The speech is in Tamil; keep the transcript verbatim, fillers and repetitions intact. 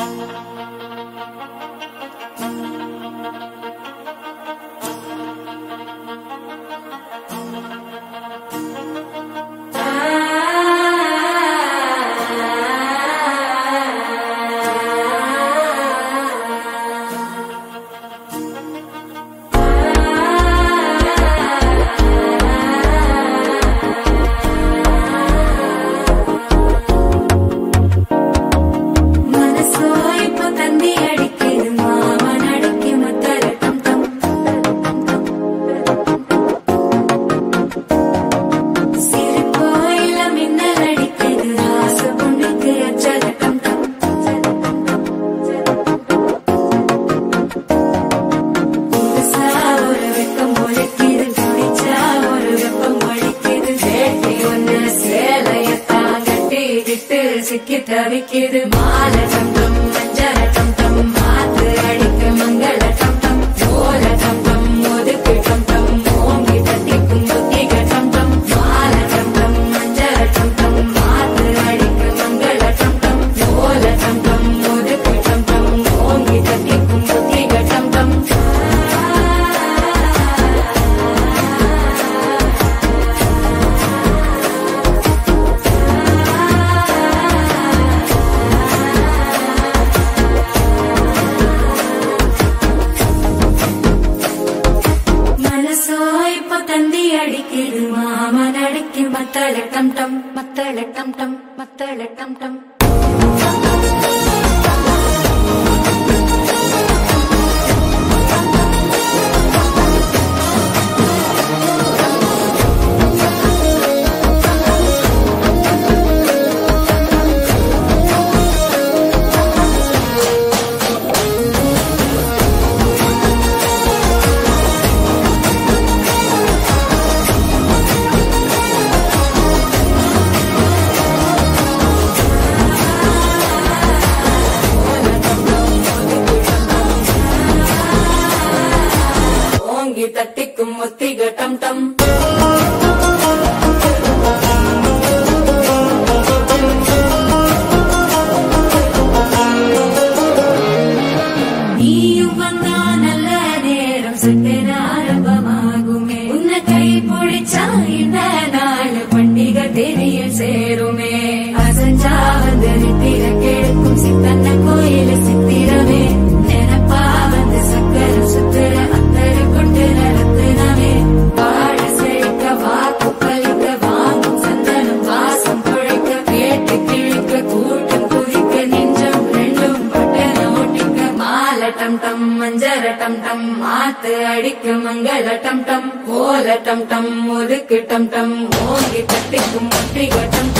சிக்கி தவிக்குது மால டம் டம் மஞ்சள டம் டம் மாத்து அடிக்க மங்கள டம் டம் ஓல டம் டம் ஒதுக்கு டம் டம் ஓங்கி தட்டிக்கும் புத்திக டம் டம் மால டம் டம் மஞ்சள டம் டம் மாத்து அடிக்க மங்கள டம் டம் ஓல டம் டம் ஒதுக்கு டம் டம் ஓங்கி தட்டிக்கும் புத்திக டம் டம் தந்தி அடிக்குது மாமன் அடிக்கு மத்தள டம் டம் மத்தள டம் டம் மத்தள டம் டம் தட்டிக்கும் ஒத்திக டம் டம் நீயும் வந்தா நல்ல நேரம் சட்டென ஆரம்பமாகுமே உன்னை கை பிடிச்சா இந்த நாள் பண்டிகை தெரிய சேருமே அசஞ்சா வந்து நித்திர கெடுக்கும் சித்தன்ன கோயில சித்திரமே நினைப்பா வந்து சக்கர சுத்துற அத்தரு கொண்டு நடத்துனவே வாழ செழிக்க வாக்கு பலிக்க வாங்கும் சந்தனம் வாசம் குழைக்க கேட்டு கிழிக்க கூட்டம் குதிக்க நெஞ்சம் ரெண்டும் பட்டன ஓட்டிக்க மால டம் டம் மஞ்சர டம் டம் மாத்து அடிக்க மங்கள டம் டம் ஓல டம் டம் ஒதுக்கு டம் டம் ஓங்கி தட்டிக்கும் ஒட்டிக டம்